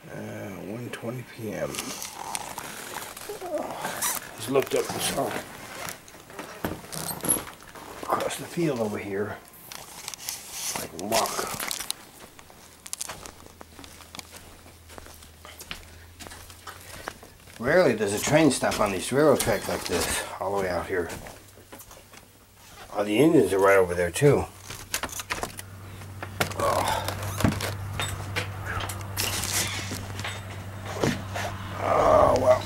1:20 p.m. Just looked up and saw across the field over here. I can walk. Rarely does a train stop on these railroad tracks like this, all the way out here. Oh, the Indians are right over there too. Oh, well.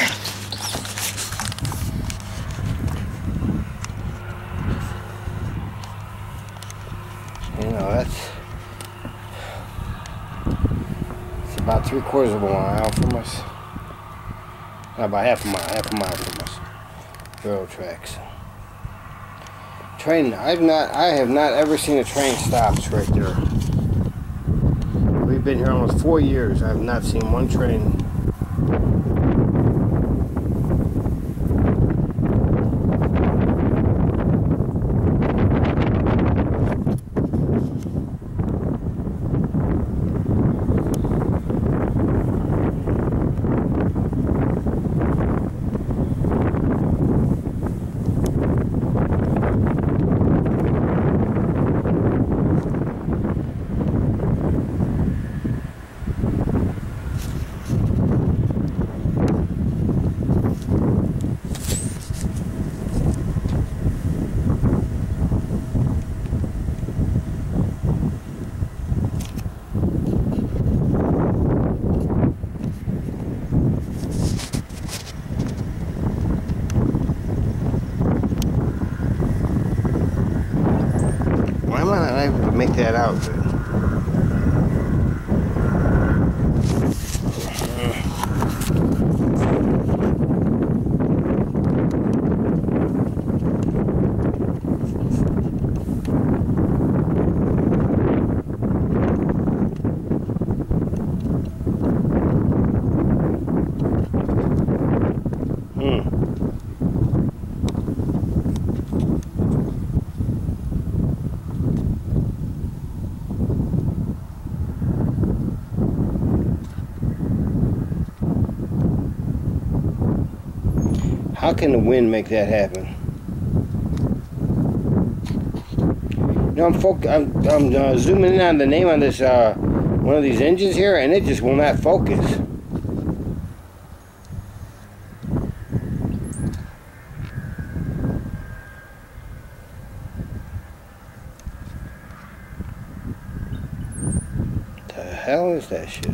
You know, it's about 3/4 of a mile from us. About half a mile from us. Railroad tracks. Train, I have not ever seen a train stop right there. We've been here almost 4 years. I have not seen one train. I'm not able to make that out. How can the wind make that happen? You know, I'm zooming in on the name on this one of these engines here, and it just will not focus. The hell is that shit?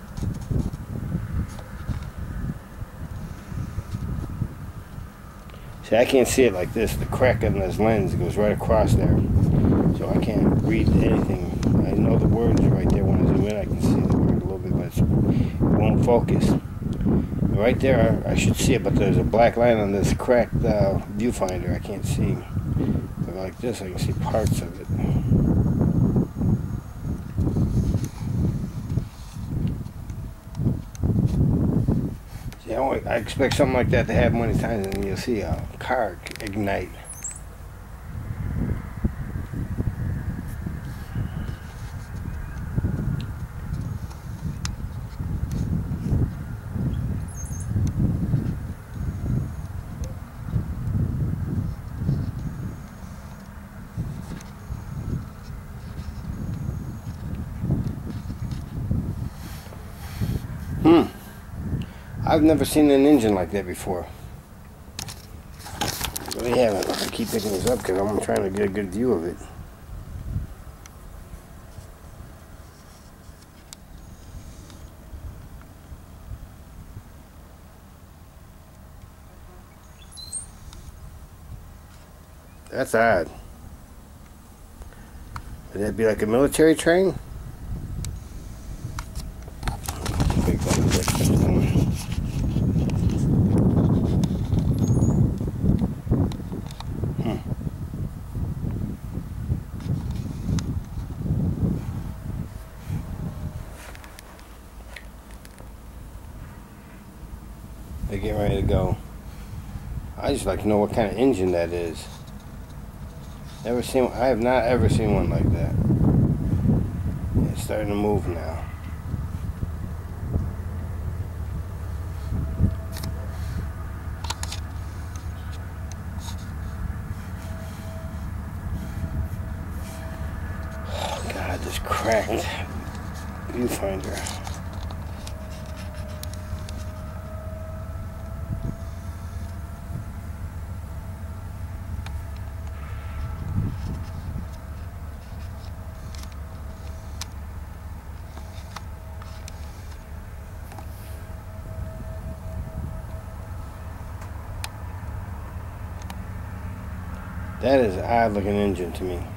See, I can't see it like this. The crack on this lens goes right across there. So I can't read anything. I know the words right there. When I zoom in, I can see the word a little bit, but it won't focus. Right there, I should see it, but there's a black line on this cracked viewfinder. I can't see. But like this, I can see parts of it. I expect something like that to happen many times, and then you'll see a car ignite. I've never seen an engine like that before. Really haven't. I keep picking this up because I'm trying to get a good view of it. That's odd. Would that be like a military train? They're getting ready to go. I just like to know what kind of engine that is. Never seen. I have not ever seen one like that. It's starting to move now. viewfinder. That is an odd looking engine to me.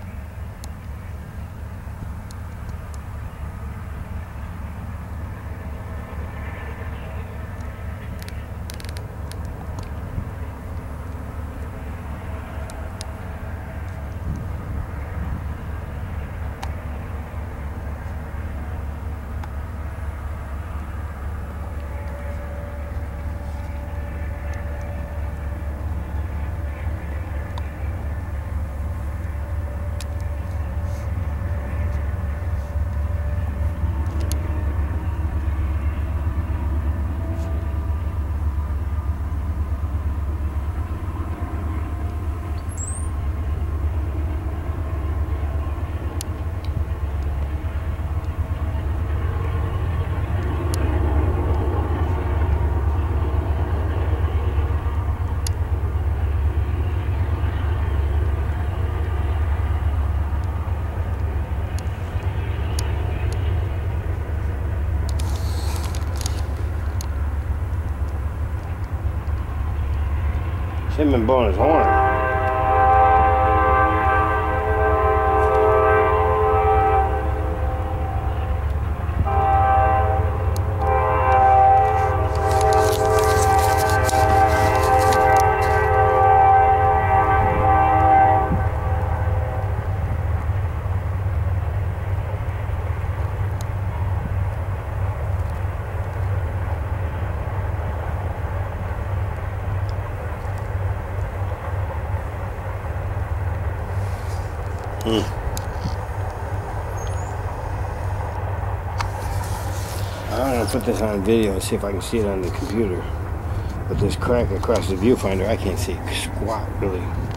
Should have been blowing his horn. I'm going to put this on video and see if I can see it on the computer. But this crack across the viewfinder, I can't see squat really.